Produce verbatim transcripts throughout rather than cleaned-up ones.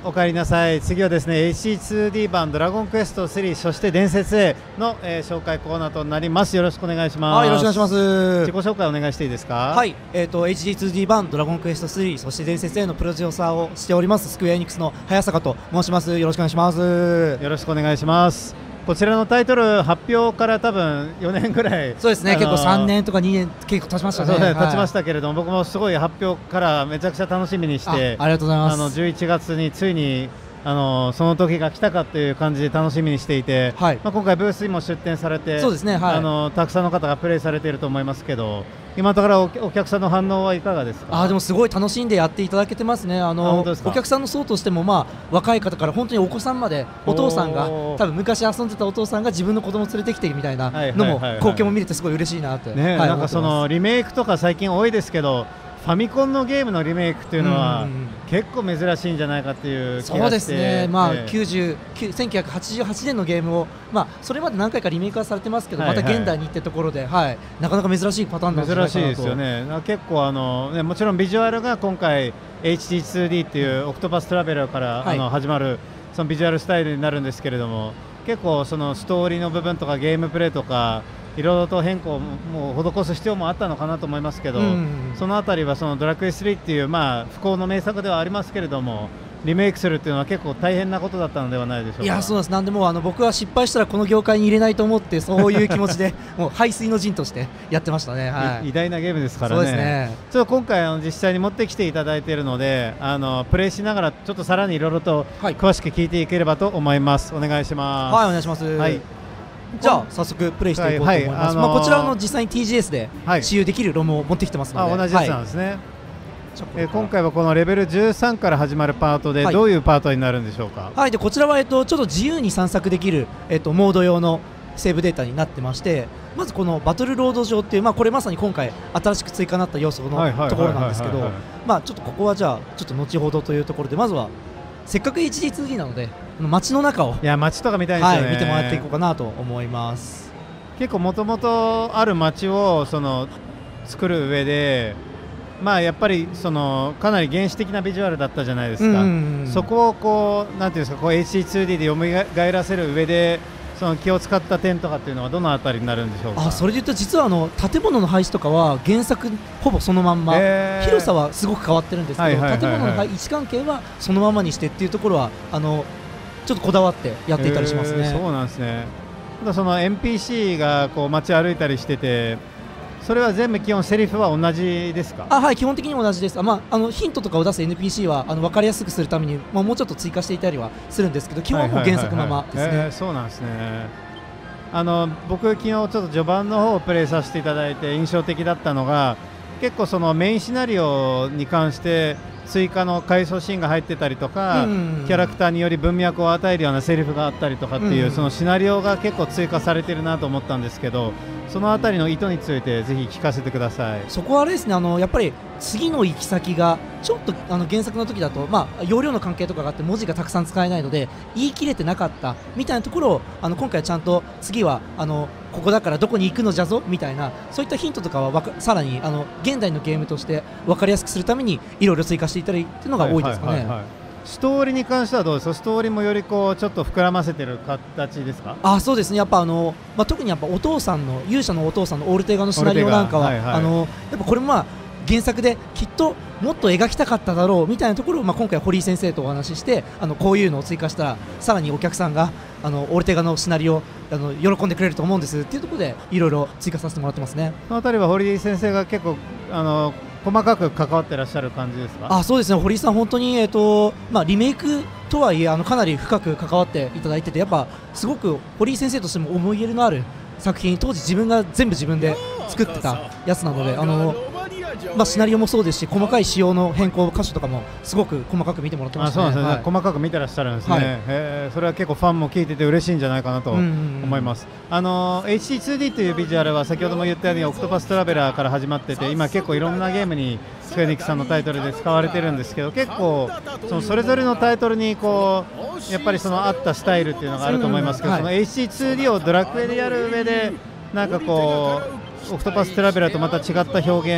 お帰りなさい。次はですね エイチディーツーディー 版ドラゴンクエストスリー、そして伝説 A の、えー、紹介コーナーとなります。よろしくお願いします。 はい、よろしくお願いします。 自己紹介お願いしていいですか。 はい、えーと エイチディーツーディー 版ドラゴンクエストスリー、そして伝説 A のプロデューサーをしておりますスクエアエニックスの早坂と申します。よろしくお願いします。 よろしくお願いします。こちらのタイトル発表から多分よねんぐらい、 そうですね、結構さんねんとかにねん結構経ちましたね。 そうね、 はい、 経ちましたけれども、僕もすごい発表からめちゃくちゃ楽しみにして、 あ、ありがとうございます。 あのじゅういちがつについにあのその時が来たかという感じで楽しみにしていて、はい、まあ、今回ブースにも出展されて、そうですね、はい、あのたくさんの方がプレイされていると思いますけど、今のところお客さんの反応はいかがですか。 あ、でもすごい楽しんでやっていただけてますね。あのお客さんの層としても、まあ、若い方から本当にお子さんまで、お父さんが多分昔遊んでたお父さんが自分の子供を連れてきてみたいなのも光景も見れてすごい嬉しいなって、 ね、はい、なんかそのリメイクとか最近多いですけど、ファミコンのゲームのリメイクっていうのは結構珍しいんじゃないかっていう気がして、 そうですね、まあええ、 きゅうじゅうせんきゅうひゃくはちじゅうはちねんのゲームを、まあ、それまで何回かリメイクはされてますけど、はいはい、また現代にってところで、はい、なかなか珍しいパターンなんじゃないかなと。 珍しいですよね。結構あの、ね、もちろんビジュアルが今回 エイチディーツーディー っていうオクトパストラベラーから、はい、あの始まるそのビジュアルスタイルになるんですけれども、結構そのストーリーの部分とかゲームプレイとかいろいろと変更も施す必要もあったのかなと思いますけど、うん、そのあたりはそのドラクエスリーっていう、まあ、不幸の名作ではありますけれども、リメイクするっていうのは結構大変なことだったのではないでしょうか。 いや、そうです。なんでもあの僕は失敗したらこの業界に入れないと思って、そういう気持ちでもう背水の陣としてやってましたね。はい、 偉大なゲームですからね。 そうですね。 ちょっと今回あの実際に持ってきていただいているので、あのプレイしながらちょっとさらにいろいろと詳しく聞いていければと思います。お願いします。 はい、お願いします。はい、じゃあ早速プレイしていこうと思います。はいはい、あのー、まあこちらの実際に ティージーエス で使用できるロムを持ってきてますので、 あ、同じやつなんですね。はい、えー、今回はこのレベルじゅうさんから始まるパートでどういうパートになるんでしょうか。はい、 はい、でこちらは、えっと、ちょっと自由に散策できる、えっと、モード用のセーブデータになってまして、まずこのバトルロード上っていう、まあ、これまさに今回新しく追加になった要素のところなんですけど、まあちょっとここはじゃあちょっと後ほどというところで、まずはせっかく エイチディーツーディー なので街の中を、 いや街とか見たいですよね。 はい、見てもらっていこうかなと思います。 結構もともとある街をその作る上で、まあやっぱりそのかなり原始的なビジュアルだったじゃないですか。そこをこうなんていうんですか、こう エイチディーツーディー で蘇らせる上でその気を使った点とかっていうのはどのあたりになるんでしょうか。 あ、それでいうと実はあの建物の配置とかは原作ほぼそのまんま、えー、広さはすごく変わってるんですけど、建物の位置関係はそのままにしてっていうところはあのちょっとこだわってやっていたりしますね。 えー、そうなんですね。ただその エヌピーシー がこう街歩いたりしてて、それは全部基本セリフは同じですか。 あ、はい、基本的に同じです。あ、まあ、あのヒントとかを出す エヌピーシー はあの分かりやすくするために、まあ、もうちょっと追加していたりはするんですけど、基本はもう原作ままですね。 そうなんですね。あの僕昨日ちょっと序盤の方をプレイさせていただいて印象的だったのが、結構そのメインシナリオに関して追加の回想シーンが入ってたりとか、うん、キャラクターにより文脈を与えるようなセリフがあったりとかっていう、うん、そのシナリオが結構追加されてるなと思ったんですけど、そのあたりの意図についてぜひ聞かせてください。 そこはあれですね、あのやっぱり次の行き先がちょっとあの原作の時だと、まあ、容量の関係とかがあって文字がたくさん使えないので言い切れてなかったみたいなところをあの今回はちゃんと次はあのここだからどこに行くのじゃぞみたいな、そういったヒントとかはわかさらにあの現代のゲームとして分かりやすくするためにいろいろ追加していったりっていうのが多いですかね。 ストーリーに関してはどうですか。ストーリーもよりこうちょっと膨らませてる形ですか。 あ、そうですね。やっぱあの、まあ、特にやっぱお父さんの勇者のお父さんのオルテガのシナリオなんかは、はいはい、あのやっぱこれもまあ原作できっともっと描きたかっただろうみたいなところを、まあ、今回堀井先生とお話しして、あのこういうのを追加したらさらにお客さんがあのオルテガのシナリオあの喜んでくれると思うんですっていうところでいろいろ追加させてもらってますね。 そのあたりは堀井先生が結構あの細かく関わってらっしゃる感じですか。 あ、そうですね。堀井さん本当に、えーとまあ、リメイクとはいえあのかなり深く関わっていただいてて、やっぱすごく堀井先生としても思い入れのある作品、当時自分が全部自分で作ってたやつなので、あのまあ、シナリオもそうですし細かい仕様の変更箇所とかもすごく細かく見てもらってましたね。 あ、そうなんですね、はい、細かく見てらっしゃるんですね、はい、へー、それは結構ファンも聞いてて嬉しいんじゃないかなと思います。あの エイチディーツーディー というビジュアルは先ほども言ったようにオクトパストラベラーから始まってて、今結構いろんなゲームにスクエアエニックスさんのタイトルで使われてるんですけど、結構そのそれぞれのタイトルにこうやっぱりその合ったスタイルっていうのがあると思いますけど、その エイチディーツーディー をドラクエでやる上でなんかこうオクトパストラベラーとまた違った表現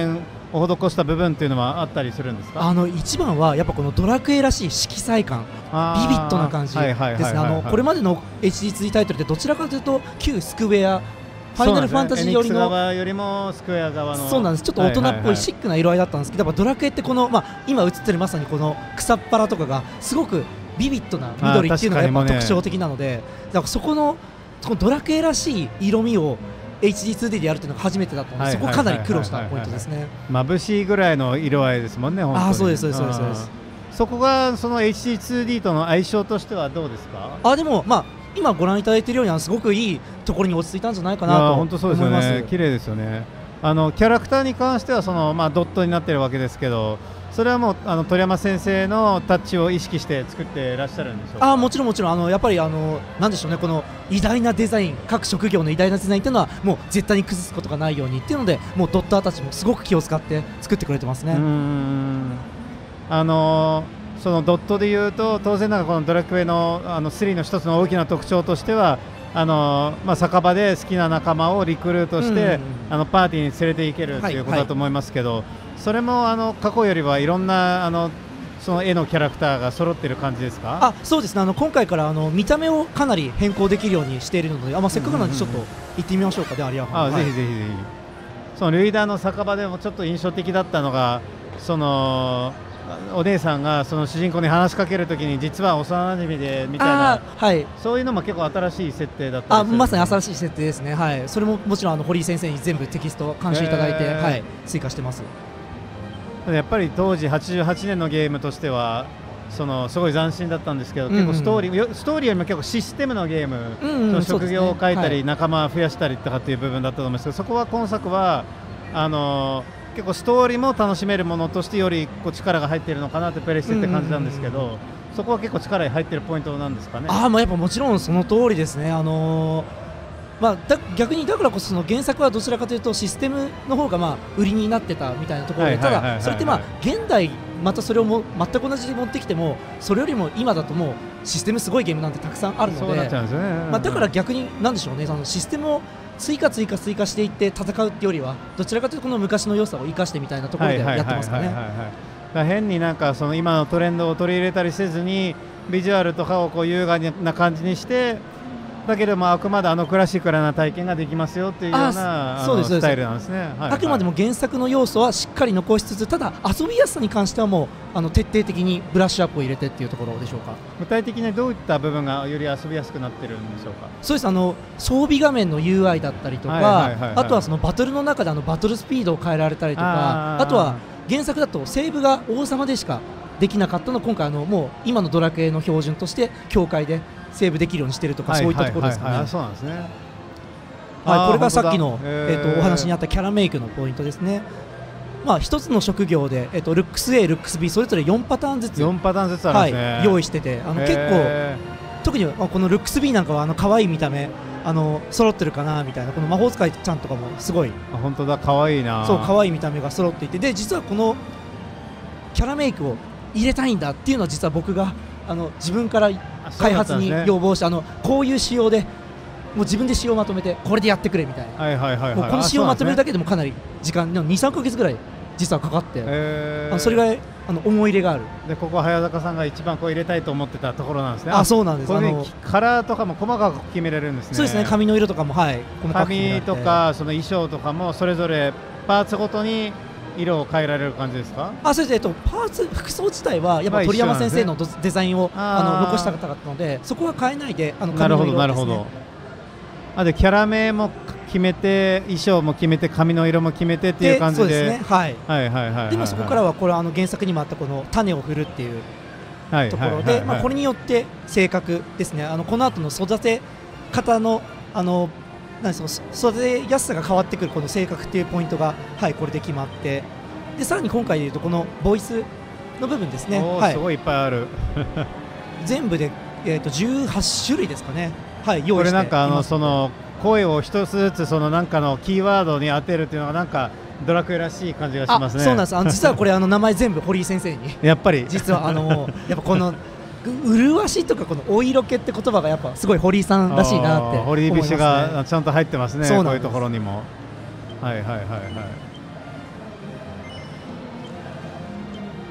を施した部分っていうのはあったりするんですか？ あの一番はやっぱこのドラクエらしい色彩感、ビビッドな感じですね。これまでの エイチディーツーディー タイトルってどちらかというと旧スクエアファイナルファンタジーよりの、エニックス側よりもスクエア側の、 そうなんです。ちょっと大人っぽいシックな色合いだったんですけど、やっぱドラクエってこの、まあ、今映ってるまさにこの草っぱらとかがすごくビビッドな緑っていうのがやっぱ特徴的なので、だからそこのそのドラクエらしい色味を エイチディーツーディー でやるっていうのが初めてだったので、そこかなり苦労したポイントですね。 眩しいぐらいの色合いですもんね、本当に。 あ、そうですそうですそうです。 そこがその エイチディーツーディー との相性としてはどうですか？ あ、でもまあ今ご覧いただいているようにすごくいいところに落ち着いたんじゃないかなと思います。 本当そうですよね。綺麗ですよね。あのキャラクターに関してはそのまあドットになってるわけですけど、それはもうあの鳥山先生のタッチを意識して作っていらっしゃるんでしょうか？ あ、もちろんもちろん、あのやっぱりあのなんでしょうね、この偉大なデザイン、各職業の偉大なデザインというのはもう絶対に崩すことがないようにっていうので、もうドッターたちもすごく気を使って作ってくれてますね。うーん、 あのそのドットでいうと当然ながらこのドラクエのあのスリーの一つの大きな特徴としてはあの、まあ、酒場で好きな仲間をリクルートして、うんうんうん、あのパーティーに連れて行けるということだと思いますけど、はいはい、それもあの過去よりはいろんなあのその絵のキャラクターが揃っている感じですか？ あ、そうですね。あの今回からあの見た目をかなり変更できるようにしているので、あ、まあ、せっかくなのでちょっと行ってみましょうか。で、アリアファン、 あ、はい、ぜひぜひぜひ。そのルイダーの酒場でもちょっと印象的だったのが、そのお姉さんがその主人公に話しかけるときに実は幼馴染でみたいな、 はい、 そういうのも結構新しい設定だったりする。 あ、まさに新しい設定ですね。はい、それももちろんあの堀井先生に全部テキスト監修いただいて、はい、追加してます。 やっぱり当時はちじゅうはちねんのゲームとしてはそのすごい斬新だったんですけど、うんうん、結構ストーリーストーリーよりも結構システムのゲーム、うんうん、職業を変えたり、ね、はい、仲間を増やしたりとかっていう部分だったと思うんですけど、そこは今作はあのー結構ストーリーも楽しめるものとしてよりこう力が入っているのかなってプレイしてって感じなんですけど、そこは結構力が入っているポイントなんですかね？ あ、まあ、やっぱもちろんその通りですね。あのーまあ、だ逆にだからこそその原作はどちらかというとシステムの方がまあ売りになってたみたいなところで、ただそれってまあ現代またそれをも全く同じで持ってきてもそれよりも今だともうシステムすごいゲームなんてたくさんあるので、まあだから逆になんでしょうね、そのシステムを追加追加追加していって戦うっていうよりはどちらかというとこの昔の良さを生かしてみたいなところでやってますかね。 変になんかその今のトレンドを取り入れたりせずにビジュアルとかをこう優雅な感じにしてだけどもあくまであのクラシカルな体験ができますよっていうようなスタイルなんですね。はいはい、 あくまでも原作の要素はしっかり残しつつ、ただ遊びやすさに関してはもうあの徹底的にブラッシュアップを入れてっていうところでしょうか。 具体的にどういった部分がより遊びやすくなってるんでしょうか？ そうです。あの装備画面の ユーアイ だったりとか、あとはそのバトルの中であのバトルスピードを変えられたりとか、あとは原作だとセーブが王様でしかできなかったのを今回あのもう今のドラクエの標準として境界でセーブできるようにしてるとか、そういったところですかね。 そうなんですね。 はい、これがさっきの、えー、とお話にあったキャラメイクのポイントですね。まあ、一つの職業で、えー、とルックス A、ルックス B それぞれよんパターンずつよんパターンずつあるんですね。 はい、用意してて、あの結構特にこのルックス B なんかはあの可愛い見た目あの揃ってるかなみたいな、この魔法使いちゃんとかもすごい、 あ、本当だ、可愛いな。 そう、可愛い見た目が揃っていて、で実はこのキャラメイクを入れたいんだっていうのは実は僕があの自分から開発に要望して、あのこういう仕様でもう自分で仕様をまとめてこれでやってくれみたいな、この仕様をまとめるだけでもかなり時間に、さんかげつぐらい実はかかって、あのそれがあの思い入れがある。 でここ早坂さんが一番こう入れたいと思ってたところなんですね。 あ、そうなんです。 これね、カラーとかも細かく決めれるんですね。 そうですね。髪の色とかも、はい、細かく決められて、 髪とかその衣装とかもそれぞれパーツごとに色を変えられる感じですか？ あ、そうです。えっとパーツ服装自体はやっぱ鳥山先生のデザインをあの残したかったので、そこは変えないで、あの髪の色ですね。なるほどなるほど。 あ、でキャラ名も決めて、衣装も決めて、髪の色も決めてっていう感じで、 そうですね。はい。 はいはいはい。 でもそこからはこれあの原作にもあったこの種を振るっていうところで、まあこれによって性格ですね。あのこの後の育て方のあのなんですか、育てやすさが変わってくるこの性格っていうポイントが、はい、これで決まって、でさらに今回でいうとこのボイスの部分ですね。はい、 すごいいっぱいある。 全部でえっとじゅうはち種類ですかね。はい、用意しています。 これなんかあのその声を一つずつそのなんかのキーワードに当てるっていうのがなんかドラクエらしい感じがしますね。 そうなんです。あの実はこれあの名前全部堀井先生にやっぱり実はあのやっぱこの麗しとかこのお色気って言葉がやっぱすごい堀井さんらしいなって思いますね。 堀井節がちゃんと入ってますね。こういうところにも。はいはいはいはい。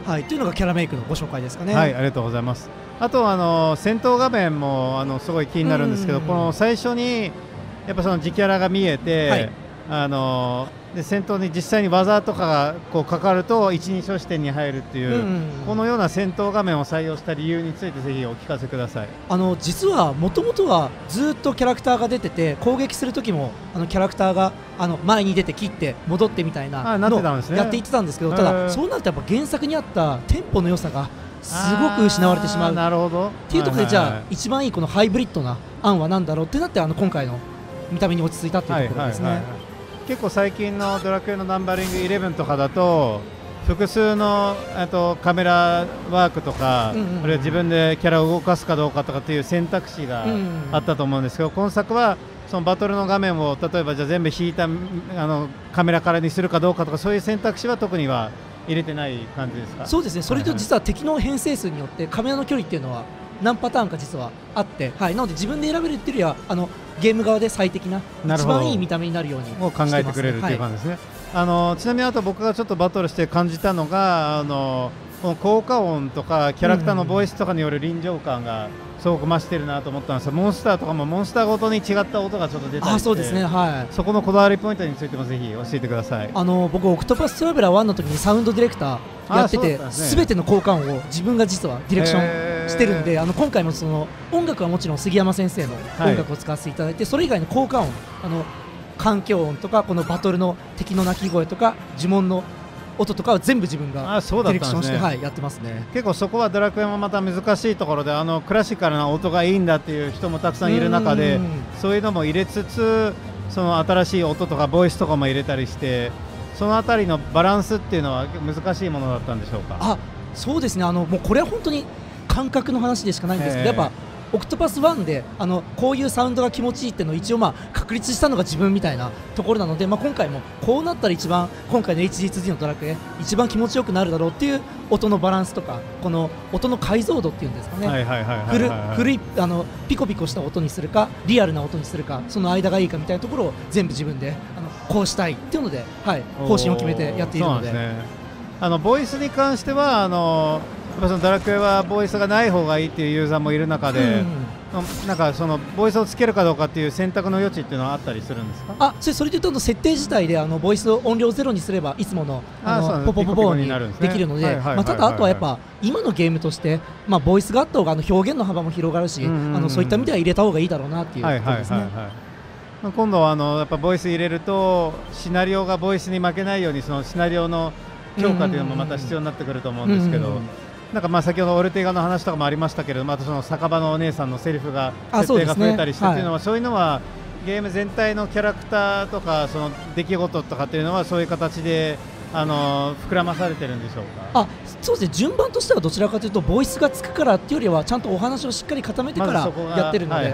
はい、というのがキャラメイクのご紹介ですかね。 はい、ありがとうございます。あとあの戦闘画面もあのすごい気になるんですけど、この最初にやっぱその自キャラが見えて、はい、あので戦闘に実際に技とかがこうかかると一人称視点に入るっていう、うんうんうん、このような戦闘画面を採用した理由についてぜひお聞かせください。 あの実はもともとはずっとキャラクターが出てて、攻撃する時もあのキャラクターがあの前に出て切って戻ってみたいなのをやっていってたんですけど、ただそうなるとやっぱ原作にあったテンポの良さがすごく失われてしまう。 なるほど。 っていうところで、じゃあ一番いいこのハイブリッドな案は何だろうってなって、あの今回の見た目に落ち着いたっていうところですね。はいはいはいはい、 結構最近のドラクエのナンバリングイレブンとかだと複数のとカメラワークとか、うんうん、あるいは自分でキャラを動かすかどうかとかっていう選択肢があったと思うんですけど、今作はそのバトルの画面を例えばじゃあ全部引いたあのカメラからにするかどうかとか、そういう選択肢は特には入れてない感じですか？ そうですね。それと実は敵の編成数によってカメラの距離っていうのは何パターンか実はあって、はい、なので自分で選べるっていうよりはあのゲーム側で最適な一番いい見た目になるようにしてますね。 を考えてくれるっていう感じですね。はい、あのちなみにあと僕がちょっとバトルして感じたのが、あのこの効果音とかキャラクターのボイスとかによる臨場感がすごく増してるなと思ったんですよ。モンスターとかもモンスターごとに違った音がちょっと出たりして、あ、そうですね、はい、そこのこだわりポイントについてもぜひ教えてください。 あの僕オクトパストラベラーワンの時にサウンドディレクターやってて、すべ、ね、ての効果音を自分が実はディレクションしてるんで、あの今回もその音楽はもちろん杉山先生の音楽を使わせていただいて、はい、それ以外の効果音、あの環境音とかこのバトルの敵の鳴き声とか呪文の音とかは全部自分がディレクションして、ね、はい、やってますね。 結構そこはドラクエもまた難しいところで、あのクラシカルな音がいいんだっていう人もたくさんいる中で、そういうのも入れつつ、その新しい音とかボイスとかも入れたりして、そのあたりのバランスっていうのは難しいものだったんでしょうか？ あ、そうですね。あのもうこれは本当に感覚の話でしかないんですけど、やっぱオクトパスワンであのこういうサウンドが気持ちいいっていうのを一応まあ確立したのが自分みたいなところなので、まあ、今回もこうなったら一番今回の エイチディーツーディー のドラクエ一番気持ちよくなるだろうっていう音のバランスとか、この音の解像度っていうんですかね、古いあのピコピコした音にするかリアルな音にするか、その間がいいかみたいなところを全部自分であのこうしたいっていうので、はい、方針を決めてやっているので。 あのボイスに関してはあのやっぱそのドラクエはボイスがない方がいいっていうユーザーもいる中で、うん、なんかそのボイスをつけるかどうかっていう選択の余地っていうのはあったりするんですか？ あ、それそれで言うと設定自体であのボイスを音量ゼロにすればいつものあのポポポポにできるので、まあただあとはやっぱ今のゲームとしてまあボイスがあった方があの表現の幅も広がるし、あのそういった意味では入れた方がいいだろうなっていうところですね。 今度はあのやっぱボイス入れるとシナリオがボイスに負けないようにそのシナリオの強化というのもまた必要になってくると思うんですけど、なんかまあ先ほどオルテガの話とかもありましたけれども、あとその酒場のお姉さんのセリフが設定が増えたりしてっていうのは、そういうのはゲーム全体のキャラクターとかその出来事とかっていうのはそういう形であの膨らまされてるんでしょうか？ あ、そうですね。順番としてはどちらかというとボイスがつくからっていうよりはちゃんとお話をしっかり固めてからやってるので、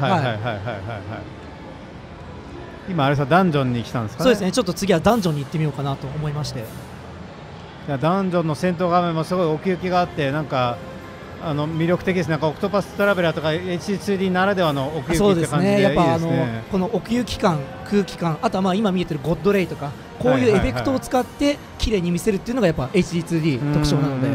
今あれさダンジョンに来たんですかね？ そうですね。ちょっと次はダンジョンに行ってみようかなと思いまして。 いやダンジョンの戦闘画面もすごい奥行きがあって、なんかあの魅力的ですね。なんかオクトパストラベラーとか エイチディーツーディー ならではの奥行きって感じでいいですね。やっぱあのこの奥行き感、空気感、あとはまあ今見えてるゴッドレイとかこういうエフェクトを使って綺麗に見せるっていうのがやっぱ エイチディーツーディー 特徴なので、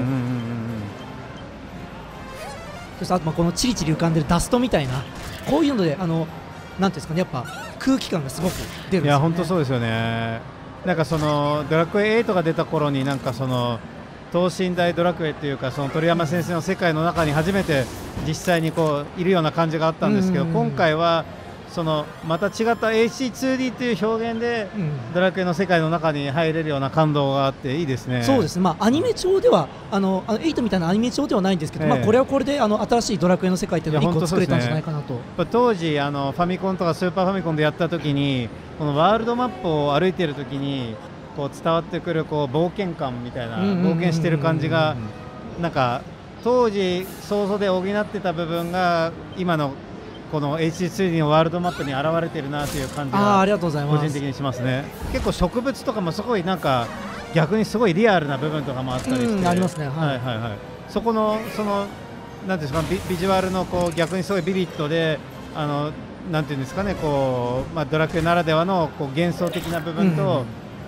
そしてあとまあこのチリチリ浮かんでるダストみたいなこういうのであのなんていうんですかね、やっぱ空気感がすごく出るんですよね。 いや本当そうですよね。なんかそのドラクエエイトが出た頃になんかその等身大ドラクエっていうかその鳥山先生の世界の中に初めて実際にこういるような感じがあったんですけど、今回はそのまた違った エイチディーツーディー という表現でドラクエの世界の中に入れるような感動があっていいですね。 そうですね。まあアニメ調ではあのあのエイトみたいなアニメ調ではないんですけど、えー、まあこれはこれであの新しいドラクエの世界っていうのをいっこ作れたんじゃないかなと。 ね、当時あのファミコンとかスーパーファミコンでやった時にこのワールドマップを歩いている時にこう伝わってくるこう冒険感みたいな冒険してる感じがなんか当時想像で補ってた部分が今のこの エイチディーツーディー のワールドマップに現れてるなという感じが個人的にしますね。結構植物とかもすごいなんか逆にすごいリアルな部分とかもあったりして、 ありますね。はいはいはい。そこのそのなんですかビビジュアルのこう逆にすごいビビッドであのなんていうんですかねこうまあドラクエならではのこう幻想的な部分と、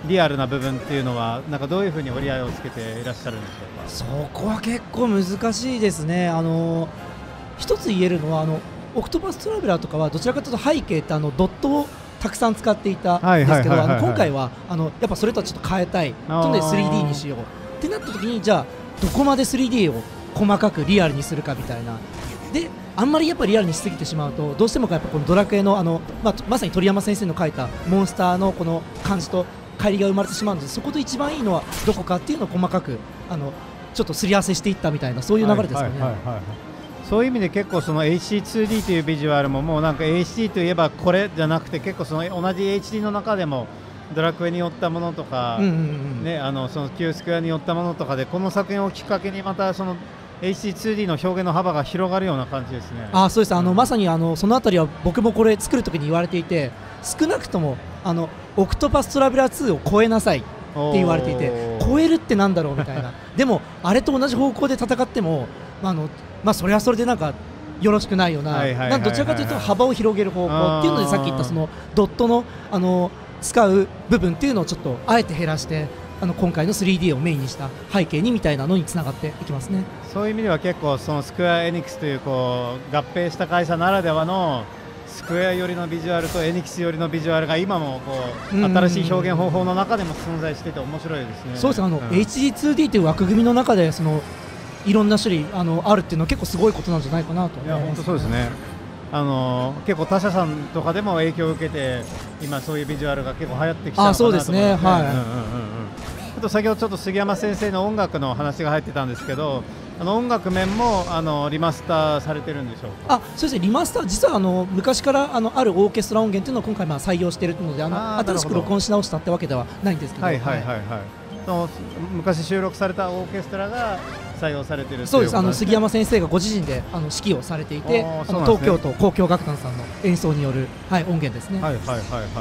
リアルな部分っていうのはなんかどういうふうに折り合いをつけていらっしゃるんでしょうか。 そこは結構難しいですね。あの一つ言えるのはあのオクトパストラベラーとかはどちらかというと背景ってあのドットをたくさん使っていたんですけど、今回はあのやっぱそれとはちょっと変えたいというので スリーディー にしようってなった時に、じゃあどこまで スリーディー を細かくリアルにするかみたいな。であんまりやっぱリアルにしすぎてしまうとどうしてもやっぱこのドラクエのあの、まあ、まさに鳥山先生の書いたモンスターのこの感じと乖離が生まれてしまうので、そこと一番いいのはどこかっていうのを細かくあのちょっとすり合わせしていったみたいなそういう流れですかね。 そういう意味で結構その エイチディーツーディー というビジュアルももうなんか エイチディー といえばこれじゃなくて、結構その同じ エイチディー の中でもドラクエによったものとか、ね、あのその Q スクエアによったものとかで、この作品をきっかけにまたその エイチディーツーディー の表現の幅が広がるような感じですね。 あ、そうです。あの、うん、まさにあのそのあたりは僕もこれ作るときに言われていて、少なくともあのオクトパストラベラーツーを超えなさいって言われていて、超えるってなんだろうみたいなでもあれと同じ方向で戦っても、まああのまあ、それはそれでなんかよろしくないよな、どちらかというと幅を広げる方向っていうので、さっき言ったそのドットのあの使う部分っていうのをちょっとあえて減らして、あの今回の スリーディー をメインにした背景にみたいなのにつながっていきますね。 そういう意味では結構そのスクエア・エニックスというこう合併した会社ならではのスクエア寄りのビジュアルとエニックス寄りのビジュアルが今もこう新しい表現方法の中でも存在していて面白いですね。 そうです。あの、うん、エイチディーツーディー という枠組みの中でそのいろんな種類あのあるっていうのは結構すごいことなんじゃないかなと思います。 いや本当そうですね。あの結構他社さんとかでも影響を受けて今そういうビジュアルが結構流行ってきたのかなと思いますね。あ、そうですね。はい。うんうんうんうん。あと先ほどちょっと杉山先生の音楽の話が入ってたんですけど、あの音楽面もあのリマスターされてるんでしょうか。 あ、そうですね。リマスター実はあの昔からあのあるオーケストラ音源というのを今回まあ採用しているので、あの新しく録音し直したってわけではないんですけど。 はいはいはいはい。その昔収録されたオーケストラが採用されている。 そうです。あの杉山先生がご自身であの指揮をされていて、あの東京都交響楽団さんの演奏による、はい、音源ですね。 はいはいはいはいはいはい。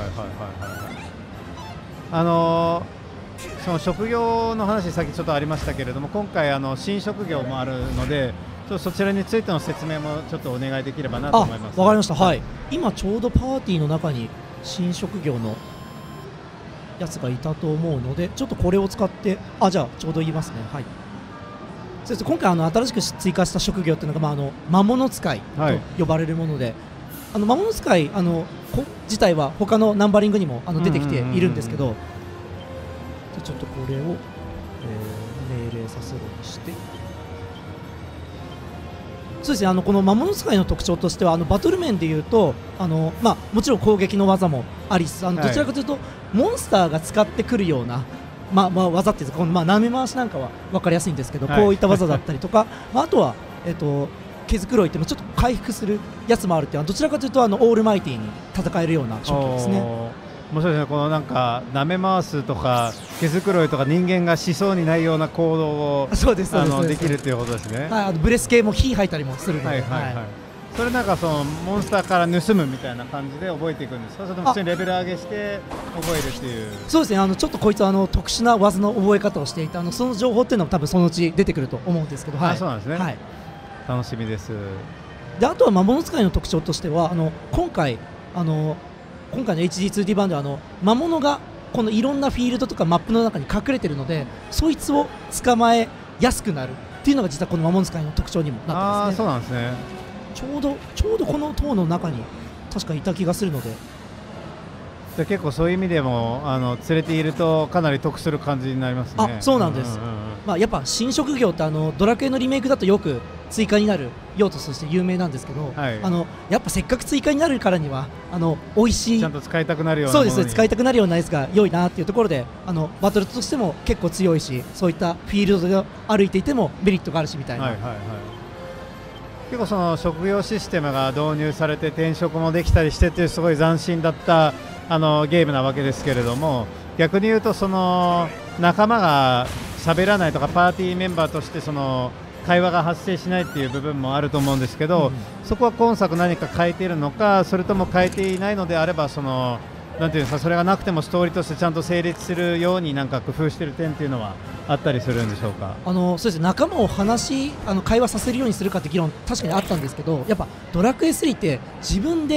あのーその職業の話さっきちょっとありましたけれども、今回あの新職業もあるので、ちょっとそちらについての説明もちょっとお願いできればなと思います。 わかりました。はい。今ちょうどパーティーの中に新職業のやつがいたと思うので、ちょっとこれを使って、あ、じゃあちょうど言いますね。はい。そうです。今回あの新しく追加した職業というのが、まああの魔物使いと呼ばれるもので、はい、あの魔物使いあのこ自体は他のナンバリングにもあの出てきているんですけど。ちょっとこれを、えー、命令させるようにして、そうですね。あのこの魔物使いの特徴としては、あのバトル面でいうとあの、まあ、もちろん攻撃の技もあり、あのどちらかというと、はい、モンスターが使ってくるような、まあまあ、技っていうか、このまあ舐め回しなんかは分かりやすいんですけど、はい、こういった技だったりとかまあ、あとは、えー、と毛づくろいっていうのちょっと回復するやつもあるっていうのは、どちらかというとあのオールマイティーに戦えるような職業ですね。 面白いですね。このなんか舐め回すとか毛づくろいとか人間がしそうにないような行動をそうですあのできるということですね。 はい、あのブレス系も火吐いたりもするので、はいはいはい、 それなんかそのモンスターから盗むみたいな感じで覚えていくんですか。それとも普通にレベル上げして覚えるっていう。 そうですね。あのちょっとこいつはあの特殊な技の覚え方をしていて、あのその情報っていうのも多分そのうち出てくると思うんですけど、はい、 あ、そうなんですね。はい、楽しみです。 であとは魔物使いの特徴としては、あの今回あの今回の エイチディーツーディー 版ではあの魔物がこのいろんなフィールドとかマップの中に隠れているので、そいつを捕まえやすくなるっていうのが実はこの魔物使いの特徴にもなってますね。 あ、そうなんですね。 ちょうどちょうどこの塔の中に確かいた気がするので、 で結構そういう意味でもあの連れているとかなり得する感じになりますね。 あ、そうなんです。まあやっぱ新職業ってあのドラクエのリメイクだとよく追加になる用途として有名なんですけど、はい、あのやっぱせっかく追加になるからにはあの美味しい、 ちゃんと使いたくなるようなそうです、使いたくなるようなやつが良いなっていうところで、あのバトルとしても結構強いし、そういったフィールドで歩いていてもメリットがあるしみたいな。はいはいはい、 結構その職業システムが導入されて転職もできたりしてっていうすごい斬新だったあのゲームなわけですけれども、逆に言うとその仲間が喋らないとかパーティーメンバーとしてその会話が発生しないっていう部分もあると思うんですけど、うん、そこは今作何か変えているのか、それとも変えていないのであれば、そのなんていうんですか、それがなくてもストーリーとしてちゃんと成立するようになんか工夫している点っていうのはあったりするんでしょうか。 あのそうですね、仲間を話あの会話させるようにするかって議論確かにあったんですけど、やっぱドラクエスリーって自分で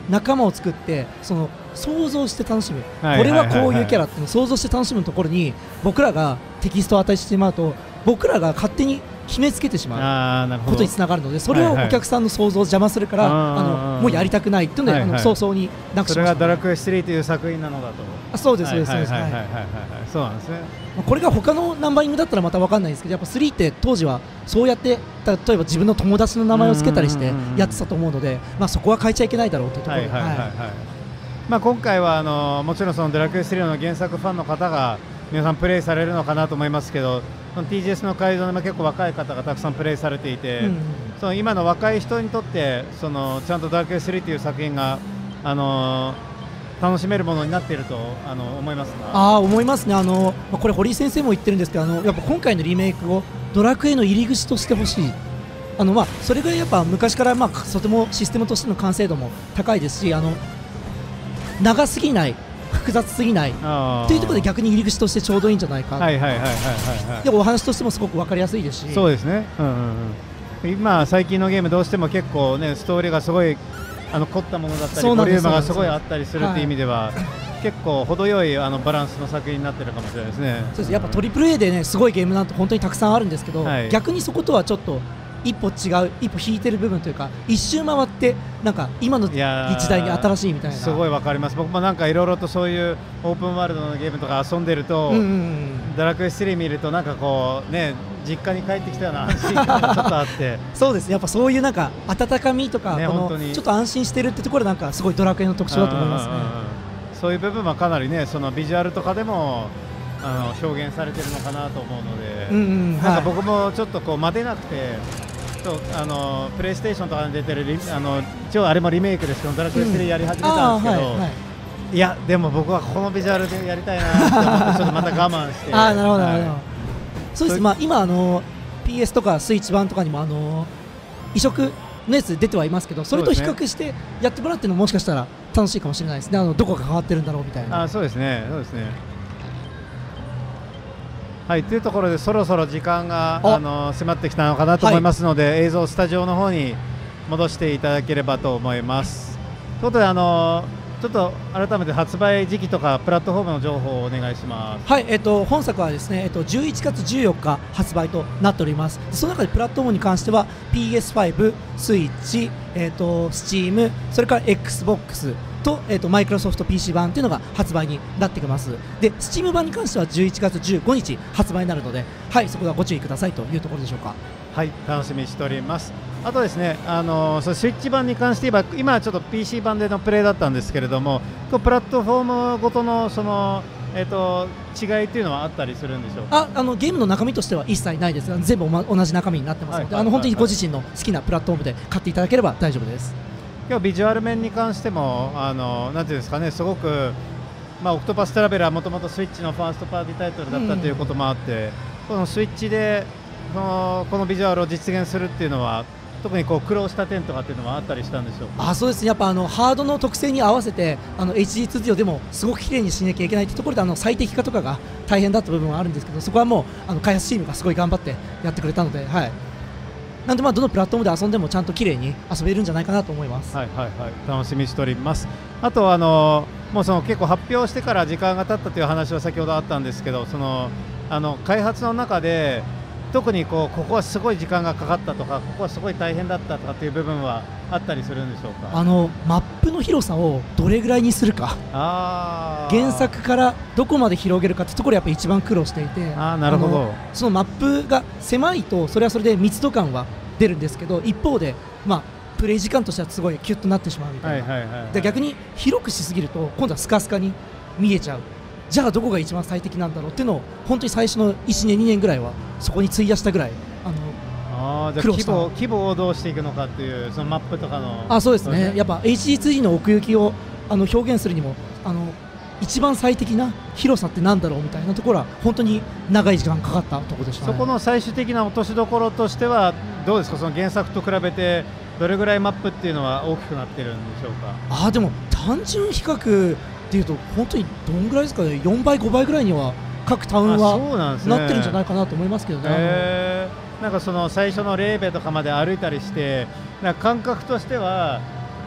仲間を作ってその想像して楽しむ、 はいこれはこういうキャラっていうのを想像して楽しむところに僕らがテキストを与えてしまうと僕らが勝手に決めつけてしまうことにつながるのでそれをお客さんの想像を邪魔するから、はいはい、あのもうやりたくないっていうので、はいはい、あの早々になくしました、ね、 それがドラクエスリーという作品なのだと。 あそうですそうですそうなんですね。 これが他のナンバリングだったらまた分かんないですけどやっぱスリーって当時はそうやって例えば自分の友達の名前を付けたりしてやってたと思うので、まあ、そこは変えちゃいけないだろうというところで今回はあのもちろんそのドラクエスリーの原作ファンの方が皆さんプレイされるのかなと思いますけどその ティージーエス の会場でも結構若い方がたくさんプレイされていて、うん、その今の若い人にとってそのちゃんとドラクエスリーという作品があの楽しめるものになっているとあの思いますか。 あ思いますね。あのこれ堀井先生も言ってるんですけどあのやっぱ今回のリメイクをドラクエの入り口としてほしい。あのまあそれぐらいやっぱ昔からまあとてもシステムとしての完成度も高いですしあの長すぎない複雑すぎないというところで逆に入り口としてちょうどいいんじゃないか。でお話としてもすごく分かりやすいですし。 そうですね、うんうんうん、今最近のゲームどうしても結構ねストーリーがすごいあの凝ったものだったりボリュームがすごいあったりするっていう意味では、はい、結構程よいあのバランスの作品になってるかもしれないですね。 そうです。やっぱトリプル A でねすごいゲームなんて本当にたくさんあるんですけど、はい、逆にそことはちょっと一歩違う一歩引いてる部分というか一周回ってなんか今の時代に新しいみたいなすごいわかります。僕もなんかいろいろとそういうオープンワールドのゲームとか遊んでると、うんうんうん、ドラクエスリー見るとなんかこうね実家に帰ってきたような安心感がちょっとあってそうですね。やっぱそういうなんか温かみとか、ね、このちょっと安心してるってところなんかすごいドラクエの特徴だと思いますね。 そういう部分はかなりねそのビジュアルとかでもあの表現されてるのかなと思うので、うんうん、なんか僕もちょっとこう待てなくてあのプレイステーションとかに出てるあの一応あれもリメイクですけどドラクエスリーやり始めたんですけど、うんはいはい、いやでも僕はこのビジュアルでやりたいなと思ってちょっとまた我慢してあなるほど、はい、そうです。まあ、今あの ピーエス とかスイッチ版とかにもあの移植のやつ出てはいますけどそれと比較してやってもらってのももしかしたら楽しいかもしれないですね。あのどこが変わってるんだろうみたいな。 あそうですねそうですねはいというところでそろそろ時間があの迫ってきたのかなと思いますので、はい、映像スタジオの方に戻していただければと思います。ということであのちょっと改めて発売時期とかプラットフォームの情報をお願いします。 はい、えっと、本作はですね、えっと、じゅういちがつじゅうよっか発売となっております。その中でプラットフォームに関しては ピーエスファイブ、スイッチ、えっと、Steam、それから Xbox と、えっと、マイクロソフト ピーシー 版というのが発売になってきます。で Steam 版に関してはじゅういちがつじゅうごにち発売になるので、はい、そこはご注意くださいというところでしょうか。 はい、楽しみにしております。あとですね、あのそのスイッチ版に関して言えば今はちょっと ピーシー 版でのプレイだったんですけれどもプラットフォームごとのその、えー、と違いというのはあったりするんでしょうか。 ああのゲームの中身としては一切ないですが全部同じ中身になってますので、あの本当にご自身の好きなプラットフォームで買っていただければ大丈夫です。 今日ビジュアル面に関してもあのなんていうんですかねすごく、まあ、オクトパストラベラーはもともとスイッチのファーストパーティータイトルだったということもあって、うん、このスイッチでこの、このビジュアルを実現するっていうのは特にこう苦労した点とかっていうのはあったりしたんでしょうか。 あそうですね。やっぱあのハードの特性に合わせてあの エイチディーツー ディオでもすごく綺麗にしなきゃいけないというところであの最適化とかが大変だった部分はあるんですけどそこはもうあの開発チームがすごい頑張ってやってくれたので、はい、なんでまあどのプラットフォームで遊んでもちゃんと綺麗に遊べるんじゃないかなと思います。 はいはいはい楽しみにしております。あとあのもうその結構発表してから時間が経ったという話は先ほどあったんですけどそのあの開発の中で特にこうここはすごい時間がかかったとかここはすごい大変だったとかっていう部分はあったりするんでしょうか。 あのマップの広さをどれぐらいにするかあ原作からどこまで広げるかってところやっぱり一番苦労していてあなるほどそのマップが狭いとそれはそれで密度感は出るんですけど一方で、まあ、プレイ時間としてはすごいキュッとなってしまうみたいな、はいはいはいはい、で逆に広くしすぎると今度はスカスカに見えちゃう。じゃあどこが一番最適なんだろうっていうのを本当に最初のいちねんにねんぐらいはそこに費やしたぐらいあのあじゃあ規模、規模をどうしていくのかっていうそのマップとかのあそうですねやっぱ エイチディーツーディー の奥行きをあの表現するにもあの一番最適な広さってなんだろうみたいなところは本当に長い時間かかったところでした、ね、 そこの最終的な落としどころとしてはどうですかその原作と比べてどれぐらいマップっていうのは大きくなってるんでしょうか。 あでも単純比較っていうと本当にどんぐらいですかねよんばいごばいぐらいには各タウンはなってるんじゃないかなと思いますけどね。 へーなんかその最初のレーベとかまで歩いたりしてなんか感覚としては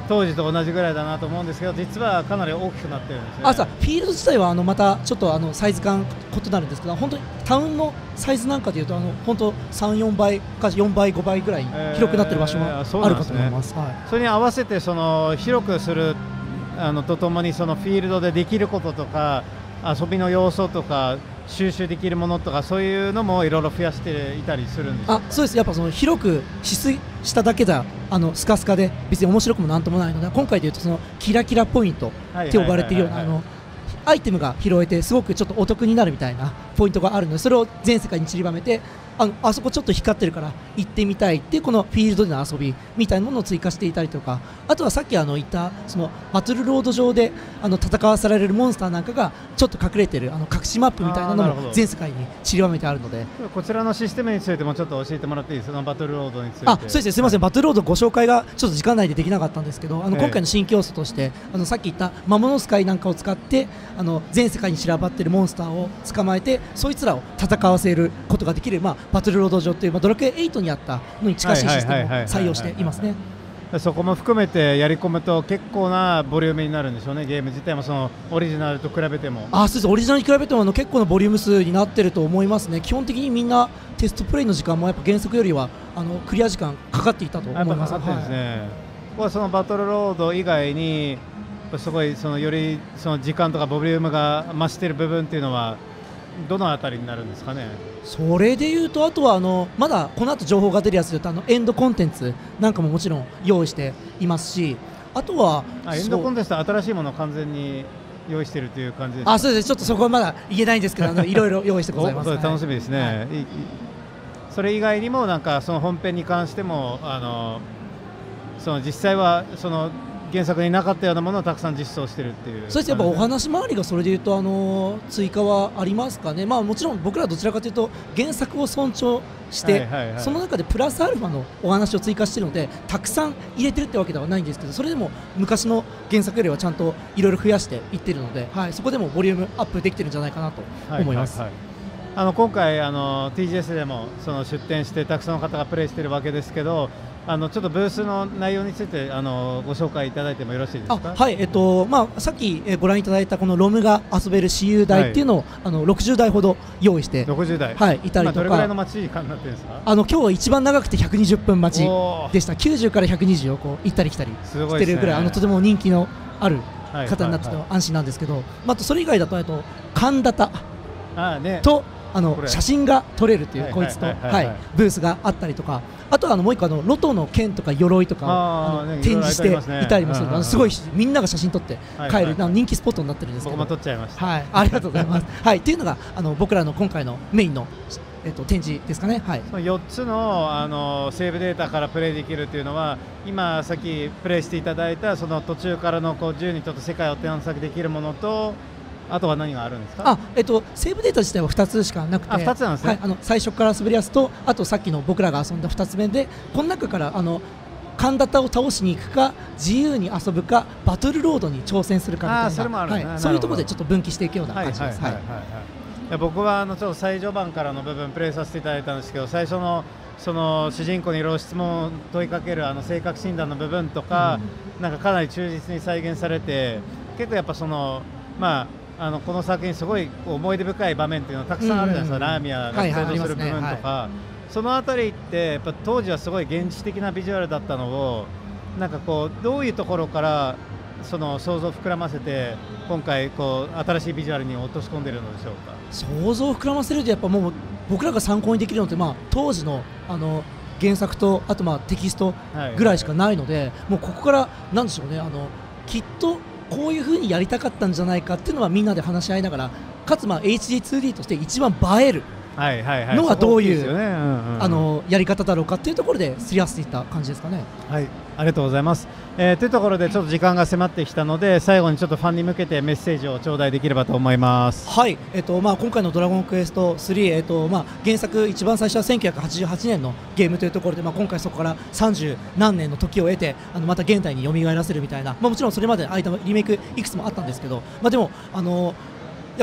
当時と同じぐらいだなと思うんですけど、実はかなり大きくなってるんですね。 あ、さフィールド自体はあのまたちょっとあのサイズ感異なるんですけど、本当にタウンのサイズなんかでいうとあの本当さん、よんばいかよんばい、ごばいぐらい広くなってる場所もあるかと思います。はい、 それに合わせてその広くするあのとともにそのフィールドでできることとか遊びの要素とか収集できるものとかそういうのもいろいろ増やしていたりするんですか？ あ、そうです。やっぱその広くしすしただけじゃあのスカスカで別に面白くもなんともないので、今回でいうとそのキラキラポイントって呼ばれているようなあのアイテムが拾えてすごくちょっとお得になるみたいなポイントがあるので、それを全世界に散りばめてあのあそこちょっと光ってるから行ってみたいっていうこのフィールドでの遊びみたいなものを追加していたりとか、あとはさっきあの言ったそのバトルロード上であの戦わされるモンスターなんかがちょっと隠れてるあの隠しマップみたいなのも全世界に散りばめてあるので、 こちらのシステムについてもちょっと教えてもらっていいですか？そのバトルロードについて。 あ、そうですね、すみません、バトルロードご紹介がちょっと時間内でできなかったんですけど、あの今回の新要素としてあのさっき言った魔物使いなんかを使ってあの全世界に散らばっているモンスターを捕まえてそいつらを戦わせることができる、まあ、バトルロード上という、まあ、ドラクエエイトにあったのに近しいシステムを採用していますね。 そこも含めてやり込むと結構なボリュームになるんでしょうね。ゲーム自体もそのオリジナルと比べても。 あ、そうです。オリジナルに比べてもあの結構なボリューム数になってると思いますね。基本的にみんなテストプレイの時間もやっぱ原則よりはあのクリア時間かかっていたと思います。 やっぱかかってるんですね。はい、ここはそのバトルロード以外にすごいそのよりその時間とかボリュームが増している部分っていうのはどのあたりになるんですかね。 それでいうとあとはあのまだこの後情報が出るやつでいうとあのエンドコンテンツなんかももちろん用意していますし、あとはあエンドコンテンツは新しいものを完全に用意しているという感じですか？ あ、そうです。ちょっとそこはまだ言えないんですけどあのいろいろ用意してございます。 楽しみですね。はい、それ以外にもなんかその本編に関してもあのその実際はその原作になかったようなものをたくさん実装してるっていう。 そうです。やっぱお話回りがそれでいうとあの追加はありますかね。まあもちろん僕らどちらかというと原作を尊重して、はいはいはい、その中でプラスアルファのお話を追加しているのでたくさん入れてるってわけではないんですけど、それでも昔の原作よりはちゃんといろいろ増やしていってるので、はい、そこでもボリュームアップできてるんじゃないかなと思います。はいはいはい、 あの今回あの ティージーエス でもその出展してたくさんの方がプレイしているわけですけど、あのちょっとブースの内容についてあのご紹介いただいてもよろしいですか？ あ、はい、えっとまあ、さっき、えー、ご覧いただいたこのロムが遊べる私有台っていうのを、はい、あのろくじゅうだいほど用意してろくじゅうだい、 はい、いたりとか、 どれぐらいの待ち時間になってるんですか？ あの今日は一番長くてひゃくにじゅっぷん待ちでした。きゅうじゅうからひゃくにじゅうをこう行ったり来たりしてるぐらい、あのとても人気のある方になってて安心なんですけど、あとそれ以外だとあと缶ダタとあの写真が撮れるというこいつとブースがあったりとか、あとはあのもう一個あのロトの剣とか鎧とかをあの展示していたりもする、あのすごいみんなが写真撮って帰る人気スポットになってるんですけど、 僕も撮っちゃいました。 はい、ありがとうございます。はい、っていうのがあの僕らの今回のメインのえっと展示ですかね。はい。 そのよっつのあのセーブデータからプレイできるというのは、今さっきプレイしていただいたその途中からのこう自由にちょっと世界を探索できるものと。あとは何があるんですか？ あ、えっと、セーブデータ自体はふたつしかなくて、 あ、ふたつなんですね。 はい、あの最初から滑るやつと、あとさっきの僕らが遊んだふたつめで、この中からあのカンダタを倒しに行くか、自由に遊ぶか、バトルロードに挑戦するかみたいな、 それもあるね、 はい、そういうところでちょっと分岐していくような感じです。 僕はあのちょっと最序盤からの部分プレイさせていただいたんですけど、最初のその主人公にいろいろ質問を問いかけるあの性格診断の部分とか、うん、なんかかなり忠実に再現されて、結構やっぱそのまああのこの作品すごい思い出深い場面っていうのはたくさんあるじゃないですか。ラーミアが登場する部分とか、そのあたりってやっぱ当時はすごい現実的なビジュアルだったのを、なんかこうどういうところからその想像を膨らませて今回こう新しいビジュアルに落とし込んでいるのでしょうか？ 想像を膨らませるとやっぱもう僕らが参考にできるのって、まあ当時のあの原作とあとまあテキストぐらいしかないので、はいはいはい、もうここからなんでしょうね、あのきっとこういう風にやりたかったんじゃないかっていうのはみんなで話し合いながら、かつまあ エイチディーツーディー として一番映えるのはどういうあのやり方だろうかっていうところですり合わせていった感じですかね。 はい、ありがとうございます。えー、というところでちょっと時間が迫ってきたので、最後にちょっとファンに向けてメッセージを頂戴できればと思います。 はい、えーとまあ、今回のドラゴンクエストスリー、えーとまあ、原作一番最初はせんきゅうひゃくはちじゅうはちねんのゲームというところで、まあ、今回そこからさんじゅうなんねんの時を経てあのまた現代に蘇らせるみたいな、まあ、もちろんそれまで間リメイクいくつもあったんですけど、まあ、でもあのやっぱ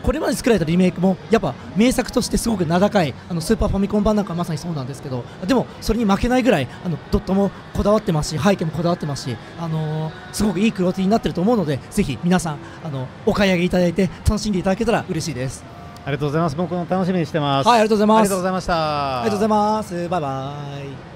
これまで作られたリメイクもやっぱ名作としてすごく名高い、あのスーパーファミコン版なんかまさにそうなんですけど、でもそれに負けないぐらいあのドットもこだわってますし、背景もこだわってますし、あのー、すごくいいクオリティになってると思うので、ぜひ皆さんあのお買い上げいただいて楽しんでいただけたら嬉しいです。 ありがとうございます。僕も楽しみにしてます。 はい、ありがとうございます。 ありがとうございました。 ありがとうございます。バイバイ。